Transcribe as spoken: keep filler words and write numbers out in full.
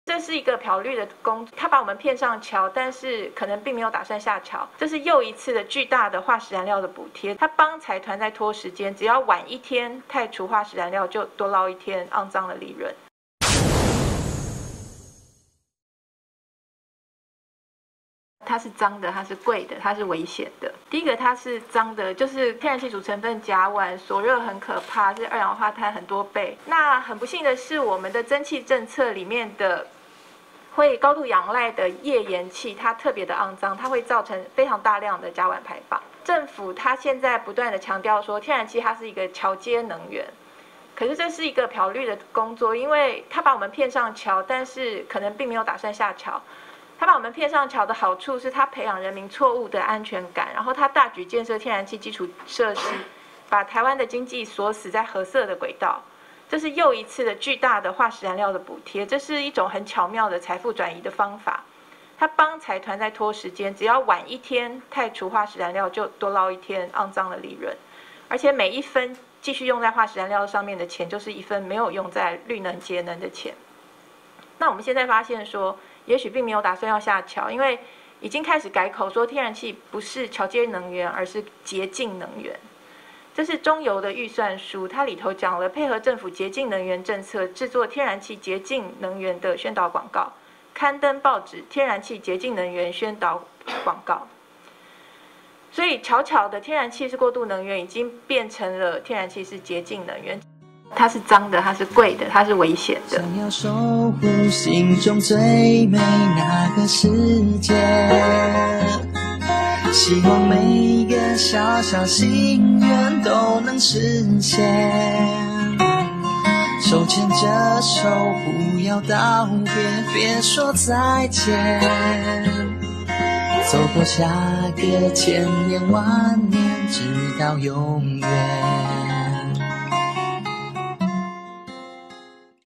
这是一个漂绿的工作，他把我们骗上桥，但是可能并没有打算下桥。这是又一次的巨大的化石燃料的补贴，他帮财团在拖时间，只要晚一天汰除化石燃料，就多捞一天肮脏的利润。它是脏的，它是贵的，它是危险的。第一个，它是脏的，就是天然气主成分甲烷锁热很可怕，是二氧化碳很多倍。那很不幸的是，我们的蒸汽政策里面的会高度仰赖的页岩气，它特别的肮脏，它会造成非常大量的甲烷排放。政府它现在不断的强调说，天然气它是一个桥接能源。可是这是一个漂绿的工作，因为它把我们骗上桥，但是可能并没有打算下桥。他把我们骗上桥的好处是，他培养人民错误的安全感，然后他大举建设天然气基础设施，把台湾的经济锁死在褐色的轨道。这是又一次的巨大的化石燃料的补贴，这是一种很巧妙的财富转移的方法。他帮财团在拖时间，只要晚一天汰除化石燃料，就多捞一天肮脏的利润。而且每一分继续用在化石燃料上面的钱，就是一分没有用在绿能节能的钱。那我们现在发现说，也许并没有打算要下桥，因为已经开始改口说天然气不是桥接能源，而是洁净能源。这是中油的预算书，它里头讲了配合政府洁净能源政策，制作天然气洁净能源的宣导广告，刊登报纸天然气洁净能源宣导广告。所以巧巧的，天然气是过渡能源，已经变成了天然气是洁净能源。它是脏的，它是贵的，它是危险的。 想要守护心中最美那个世界，希望每一个小小心愿都能实现。手牵着手，不要道别，别说再见。走过下个千年万年，直到永远。